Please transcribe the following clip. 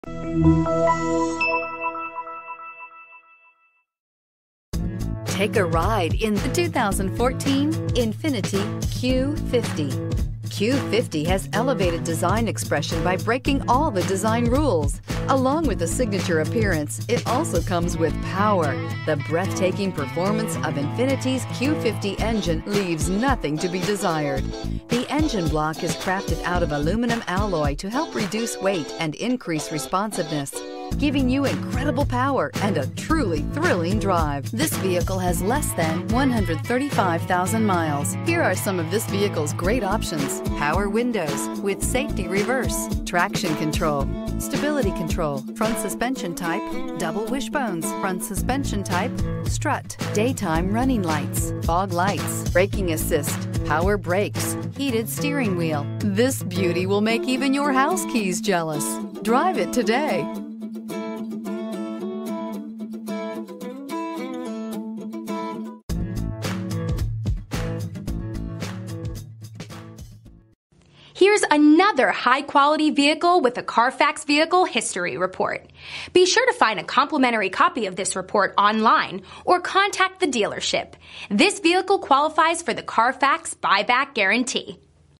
Take a ride in the 2014 INFINITI Q50. Q50 has elevated design expression by breaking all the design rules. Along with the signature appearance, it also comes with power. The breathtaking performance of INFINITI's Q50 engine leaves nothing to be desired. The engine block is crafted out of aluminum alloy to help reduce weight and increase responsiveness, giving you incredible power and a truly thrilling drive. This vehicle has less than 135,000 miles. Here are some of this vehicle's great options: power windows with safety reverse, traction control, stability control, front suspension type, double wishbones, front suspension type, strut, daytime running lights, fog lights, braking assist, power brakes, heated steering wheel. This beauty will make even your house keys jealous. Drive it today. Here's another high-quality vehicle with a CARFAX Vehicle History Report. Be sure to find a complimentary copy of this report online or contact the dealership. This vehicle qualifies for the CARFAX Buyback Guarantee.